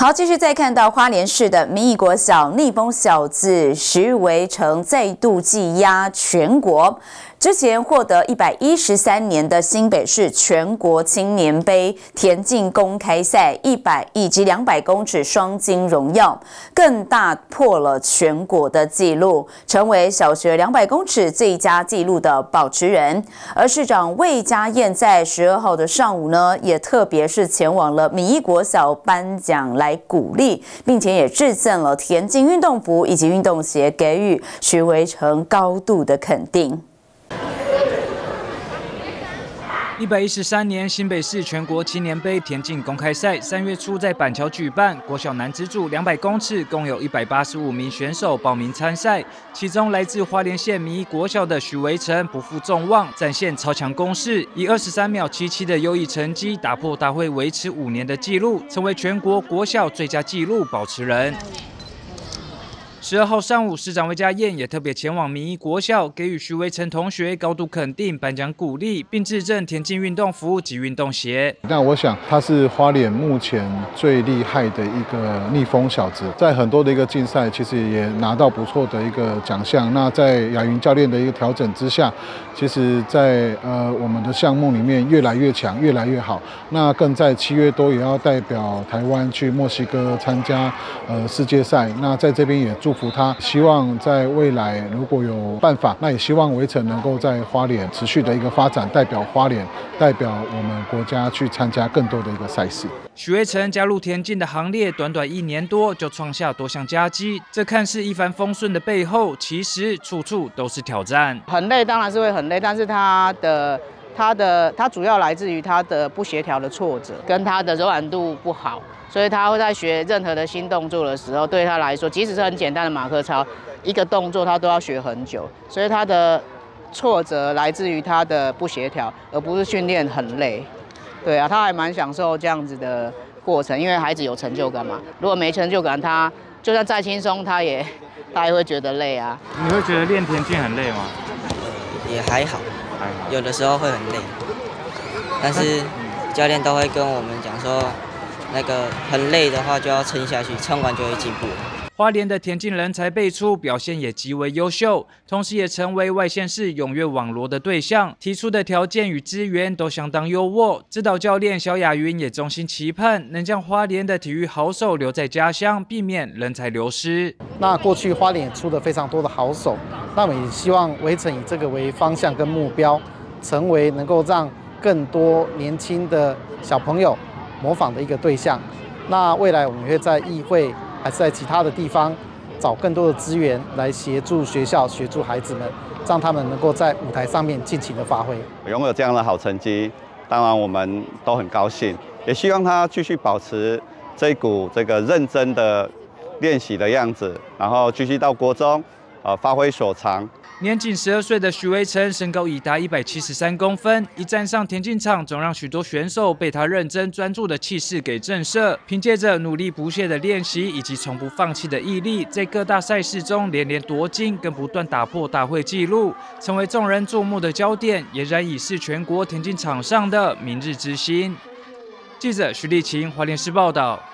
好，继续再看到花莲市的民意国小逆风小子徐维成再度技压全国。之前获得113年的新北市全国青年杯田径公开赛100以及200公尺双金荣耀，更大破了全国的纪录，成为小学200公尺最佳纪录的保持人。而市长魏家燕在12号的上午呢，也特别是前往了民意国小颁奖来鼓励，并且也致赠了田径运动服以及运动鞋，给予徐维成高度的肯定。 113年新北市全国青年杯田径公开赛3月初在板桥举办，国小男子组200公尺共有185名选手报名参赛，其中来自花莲县民意国小的许维成不负众望，展现超强攻势，以23秒77的优异成绩打破大会维持5年的纪录，成为全国国小最佳纪录保持人。12号上午，市长魏家燕也特别前往民意国小，给予徐维成同学高度肯定、颁奖鼓励，并致赠田径运动服及运动鞋。 那我想他是花莲目前最厉害的一个逆风小子，在很多的一个竞赛，其实也拿到不错的一个奖项。那在亚云教练的一个调整之下，其实在我们的项目里面越来越强，越来越好。那更在7月多也要代表台湾去墨西哥参加世界赛。那在这边也祝福他，希望在未来如果有办法，那也希望维成能够在花莲持续的一个发展，代表花莲，代表我们国家去参加更多的一个赛事。 许维成加入田径的行列，短短1年多就创下多项佳绩。这看似一帆风顺的背后，其实处处都是挑战。 很累，当然是会很累，但是它主要来自于他的不协调的挫折，跟他的柔软度不好。所以他会在学任何的新动作的时候，对他来说，即使是很简单的马克操，一个动作他都要学很久。所以他的挫折来自于他的不协调，而不是训练很累。对啊，他还蛮享受这样子的过程，因为孩子有成就感嘛。如果没成就感，他就算再轻松，他也会觉得累啊。 你会觉得练田径很累吗？ 也还好，有的时候会很累，但是教练都会跟我们讲说，那个很累的话就要撑下去，撑完就会进步。 花莲的田径人才辈出，表现也极为优秀，同时也成为外县市踊跃网罗的对象。提出的条件与资源都相当优渥，指导教练萧雅云也衷心期盼能将花莲的体育好手留在家乡，避免人才流失。 那过去花莲也出了非常多的好手，那么也希望维成以这个为方向跟目标，成为能够让更多年轻的小朋友模仿的一个对象。那未来我们会在议会还是在其他的地方找更多的资源来协助学校、协助孩子们，让他们能够在舞台上面尽情的发挥。 拥有这样的好成绩，当然我们都很高兴，也希望他继续保持这股认真的练习的样子，然后继续到国中，发挥所长。 年仅12岁的许维成，身高已达173公分，一站上田径场，总让许多选手被他认真专注的气势给震慑。凭借着努力不懈的练习以及从不放弃的毅力，在各大赛事中连连夺金，更不断打破大会纪录，成为众人注目的焦点，也仍已是全国田径场上的明日之星。记者徐立琴，花莲市报道。